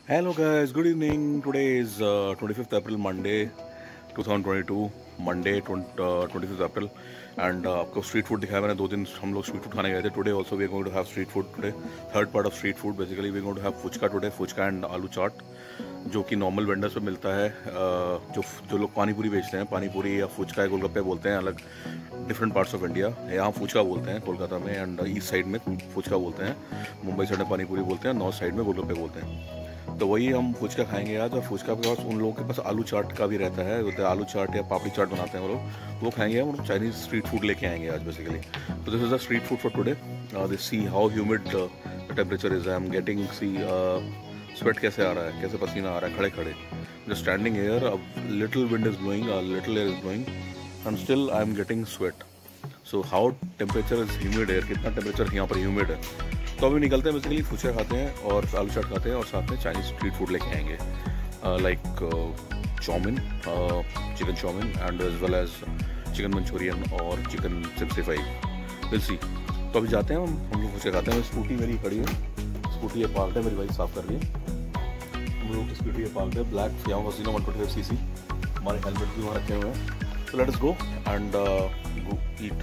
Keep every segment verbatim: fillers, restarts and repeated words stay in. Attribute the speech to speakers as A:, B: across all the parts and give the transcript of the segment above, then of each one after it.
A: Hello guys, good evening. Today is uh, twenty-fifth April, Monday, twenty twenty-two. Monday, twenty-fifth April. And uh, आपको street food दिखाया मैंने. दो दिन हम लोग स्ट्रीट फूड खाने गए थे. Today also we are going to have street food today. Third part of street food basically we are going to have fuchka today. Fuchka and aloo chaat जो कि नॉर्मल वेंडर्स पे मिलता है. uh, जो जो लोग पानी पूरी बेचते हैं, पानी पूरी या फुचका या गोलगप्पे बोलते हैं अलग डिफरेंट पार्ट्स ऑफ इंडिया. यहाँ फुचका बोलते हैं कोलकाता में, एंड ईस्ट साइड में फुचका बोलते हैं. मुंबई साइड में पानी पूरी बोलते हैं, नॉर्थ साइड में गोलगप्पे बोलते हैं. तो वही हम फुचका खाएंगे आज. और फुचका के पास उन लोगों के पास आलू चाट का भी रहता है. आलू चाट या पापड़ी चाट बनाते हैं वो लोग, वो खाएंगे. हम चाइनीज स्ट्रीट फूड लेके आएंगे आज बेसिकली. तो this is the street food for today. This see how humid the temperature is. I am getting see sweat कैसे आ रहा है, कैसे पसीना आ रहा है खड़े खड़े. Just standing air, a little wind is blowing, a little air is blowing, and still I am getting sweat. So how temperature is humid air, कितना टेम्परेचर यहाँ पर ह्यूमिड है. तो अभी निकलते हैं बेसिकली. फुचका खाते हैं और आलू चाट खाते हैं और साथ में चाइनीज स्ट्रीट फूड लेके आएंगे. Like chow mein, chicken chowmein and as well as chicken Manchurian और chicken sixty five. Will see. तो अभी जाते हैं हम हम लोग फुचका खाते हैं. स्कूटी मेरी खड़ी है, स्कूटी है पार्क है, मेरी बाइक साफ कर रही है. हम लोग स्कूटी है पार्क है, black Yamaha Fascino one twenty five C C. हमारे हेलमेट भी वहाँ रखे हुए हैं. तो let us go and go eat.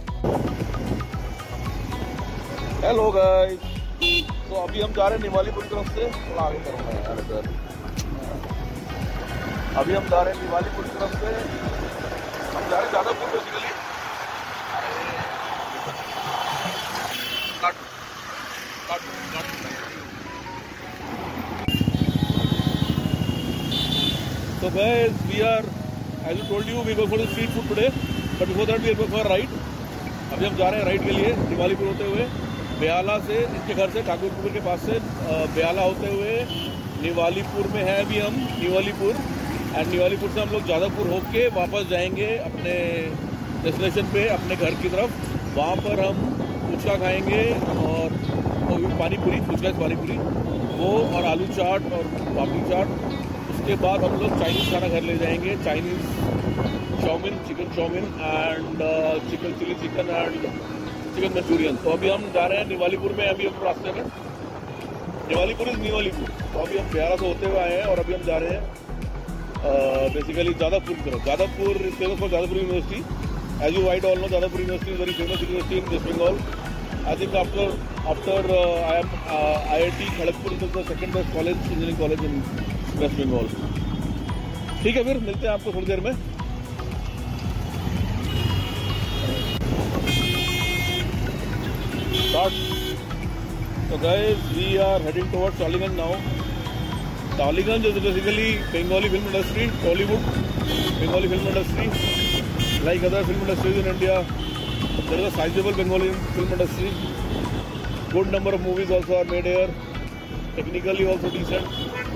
A: Hello guys. तो अभी हम जा रहे हैं निवालीपुर की तरफ से. थोड़ा आगे करूँगा यार इधर. अभी हम जा रहे हैं निवालीपुर की तरफ से. हम जा रहे हैं Jadavpur basically. So guys, we are, as I told you, we go for the street food today. But before that, we go for a ride. अभी हम जा रहे हैं राइड के लिए निवालीपुर होते हुए. बेहाला से, इसके घर से ठाकुरपुर के पास से बेहाला होते हुए निवालीपुर में है अभी हम. निवालीपुर एंड निवालीपुर से हम लोग जादवपुर होके वापस जाएंगे अपने डेस्टिनेशन पे, अपने घर की तरफ. वहाँ पर हम फुचका खाएंगे और पानी पूरी, फुचका पानी पूरी वो, और आलू चाट और पापड़ी चाट. उसके बाद हम लोग चाइनीज़ खाना घर ले जाएंगे. Chinese chow mein, chicken chowmein and chicken chilli chicken and chicken Manchurian. तो अभी हम जा रहे हैं निवालीपुर में. अभी हम रास्ते में निवालीपुर इज निवालीपुर. तो अभी हम बिहार से होते हुए आए हैं और अभी हम जा रहे हैं बेसिकली जादवपुर की तरफ. Jadavpur is famous for Jadavpur University. As you white all know, Jadavpur University is very famous university in West Bengal. I think after after I am I I T Kharagpur is the second best college, engineering college in West Bengal. ठीक है, फिर मिलते हैं आपको थोड़ी देर में. Start. So guys, we are heading towards Tollygunge now. Tollygunge is basically Bengali film industry, Tollywood, Bengali film industry. Like other film industries in India, there is a sizable Bengali film industry. Good number of movies also are made here. Technically also decent.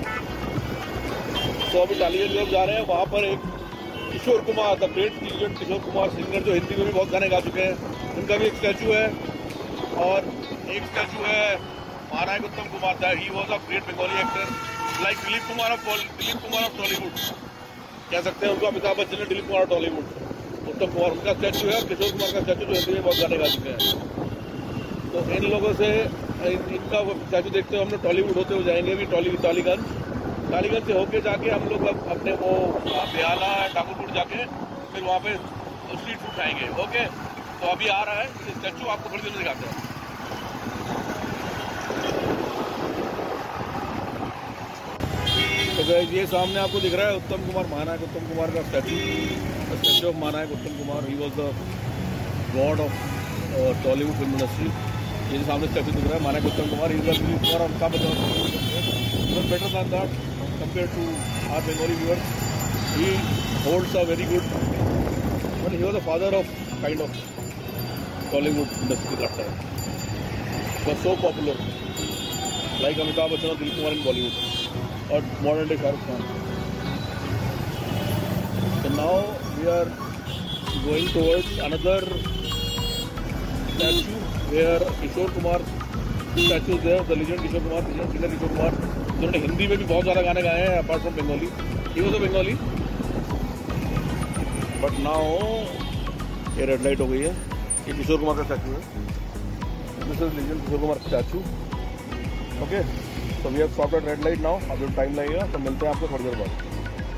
A: So अभी Tollygunge जब जा रहे हैं, वहाँ पर एक Kishore Kumar, the great legend Kishore Kumar singer, जो हिंदी में भी बहुत गाने गा चुके हैं, उनका भी एक स्टैचू है. और एक स्टैचू है महानायक उत्तम कुमार का. He was a great Bengali actor, like Dilip Kumar of Dilip Kumar of Tollywood कह सकते हैं उनको. अमिताभ बच्चन है दिलीप कुमार ऑफ टॉलीवुड. उत्तम कुमार उनका स्टैचू है, और किशोर कुमार का स्टैचू जो हिंदी में बहुत गाने गा चुके हैं. तो इन लोगों से इनका स्टैचू देखते हुए हम लोग टॉलीवुड होते हुए जाएंगे. अभी टॉली टॉलीगंज टॉलीगंज से होके जाके हम लोग अपने वो बेहाला ठाकुरपुर जाके फिर वहाँ पे स्ट्रीट फूड खाएंगे. ओके, तो अभी आ रहा है स्टैचू, आपको थोड़ी देर में दिखाते हैं. तो गाइस, ये सामने आपको दिख रहा है उत्तम कुमार, महानायक उत्तम कुमार का स्टैचू, स्टैचू ऑफ महानायक Uttam Kumar. He was the god of Tollywood film industry. ये सामने स्टैचू दिख रहा है महानायक उत्तम कुमार. ही वॉज कुमार और Amitabh Bachchan better than that compare to our Bengali viewers. He holds a very good, but he was the father of kind of Tollywood industry that time. It was so popular, like Amitabh Bachchan or Dilip Kumar in Bollywood, or modern day Shah Rukh Khan. So now we are going towards another statue where Kishore Kumar statue is there, the legend Kishore Kumar, legend singer Kishore Kumar, जिन्होंने हिंदी में भी बहुत ज़्यादा गाने गाए हैं apart from Bengali. He was a Bengali, but now ये red light हो गई है. ये किशोर कुमार का स्टैचू है. This is legend Kishore Kumar का statue. Okay, So we have stopped at red light now. अभी टाइम लगेगा तो मिलते हैं आपको थोड़ी देर बाद.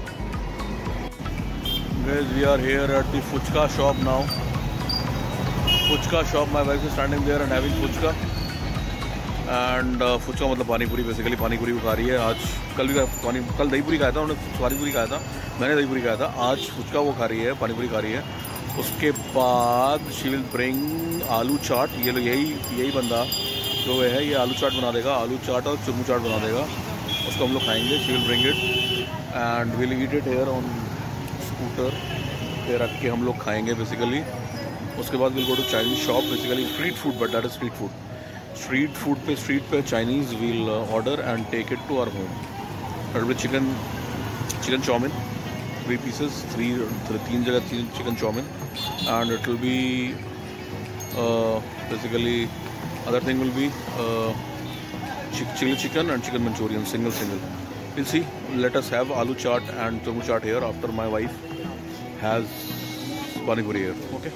A: Guys, we are here at the fuchka shop now. Fuchka shop. My wife is standing there and having fuchka. And uh, fuchka मतलब पानी पूरी, बेसिकली पानी पूरी खा रही है आज. कल भी पानी कल दही पूरी खाया था, उन्होंने पानी पूरी खाया था, मैंने दही पूरी खाया था. आज फुचका वो खा रही है, पानी पूरी खा रही है. उसके बाद शी विल ब्रिंग आलू चाट. ये लो यही यही बंदा जो है ये आलू चाट बना देगा, आलू चाट और चुरमू चाट बना देगा. उसको हम लोग खाएंगे. She will bring it and will eat it here on scooter पे रख के हम लोग खाएंगे बेसिकली. उसके बाद will go to Chinese shop, basically street food, but that is street food. Street food पे स्ट्रीट पे Chinese will order and take it to our home. That will chicken chicken chowmein, three pieces, three तीन जगह तीन chicken chowmein, and it will be basically other thing will be uh, chili chicken and chicken Manchurian, single single. We'll see. Let us have aloo chaat and churmu chaat here after my wife has pani puri here. Okay.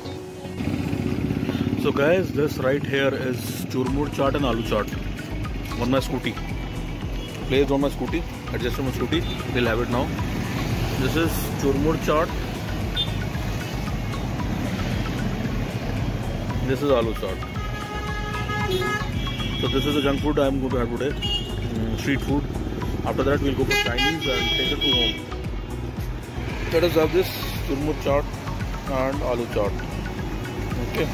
A: So guys, this right here is churmu chaat and aloo chaat on my scooty. Placed on my scooty, adjusted on my scooty. We'll have it now. This is churmu chaat. This is aloo chaat. So this is the junk food I am going to have today, mm, street food. After that we'll go for Chinese and take it to home. Let us have this churmu chaat and aloo chaat. Okay.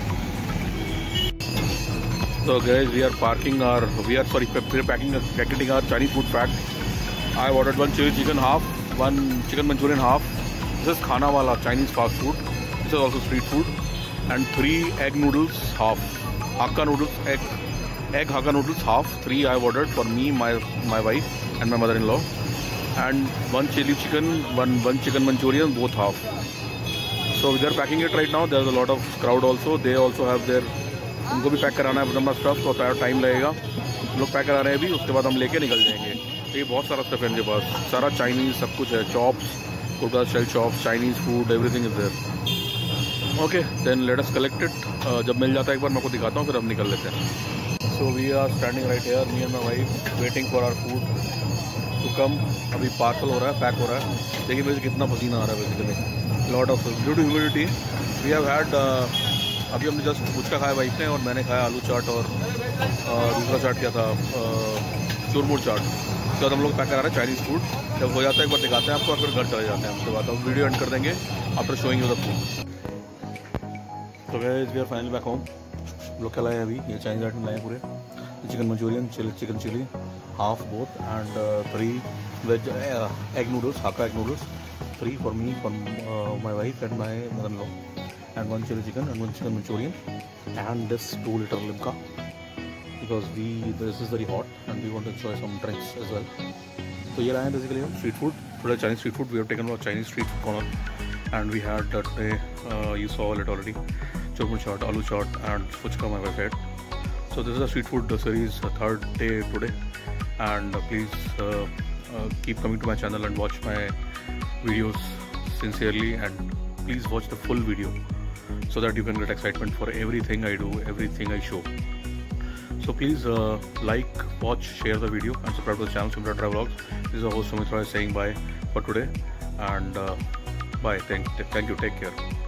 A: So guys, we are parking our, we are sorry, we are packing, packing our Chinese food pack. I ordered one chili chicken half, one chicken Manchurian half. This is Khana Wala Chinese fast food. This is also street food, and three egg noodles half. Hakka noodles, egg, egg Hakka noodles half. Three I have ordered for me, my my wife, and my mother-in-law. And one chili chicken, one one chicken Manchurian, both half. So they are packing it right now. There is a lot of crowd also. They also have their. उनको भी pack कराना है अपना stuff, तो time लगेगा. लोग pack करा रहे हैं अभी, उसके बाद हम लेके निकल जाएंगे. तो ये बहुत सारा स्टफ है इनके पास, सारा चाइनीज़ सब कुछ है. Chops, Kolkata style chops, Chinese food, everything is there. Okay, then let us collect it. जब मिल जाता है एक बार मैं आपको दिखाता हूँ, फिर हम निकल लेते हैं. So we are standing right here, me and my wife, waiting for our food to come. अभी पार्सल हो रहा है, पैक हो रहा है. देखिए मुझे कितना पसीना आ रहा है basically. Lot of due to humidity. We have had, अभी हमने जस्ट फुचका खाया वाइफ ने, और मैंने खाया आलू चाट, और uh, दूसरा चाट क्या था, चुरमुर चाट. उसके बाद हम लोग पैक करा रहे हैं चाइनीज़ फूड. जब हो जाता है एक बार दिखाते हैं आपको, और फिर घर चले जाते हैं. उसके बाद हम वीडियो एंड कर देंगे after showing you the food. तो guys, we are finally back home. लोग क्या लाए अभी, ये चाइनीज आइटम लाए पूरे. Chicken manchurian, chilli chicken chilli half both, and three veg egg noodles, hakka egg noodles. Three for me, for my wife and my mother in law, and one chilli chicken and one chicken manchurian, and this two litre Limca, because we this is very hot and we want to enjoy some drinks as well. तो ये लाए हैं basically हम street food, थोड़ा Chinese street food. We have taken a Chinese street food corner, and we had that day, uh, you saw it already, churmu chaat, aloo chaat and fuchka my wife had. So this is a street food series, uh, third day today, and uh, please uh, uh, keep coming to my channel and watch my videos sincerely, and please watch the full video so that you can get excitement for everything I do, everything I show. So please uh, like, watch, share the video and subscribe to the channel Sumitra Travelogs. This is your host Sumitra saying bye for today, and uh, bye. Thank, thank you. Take care.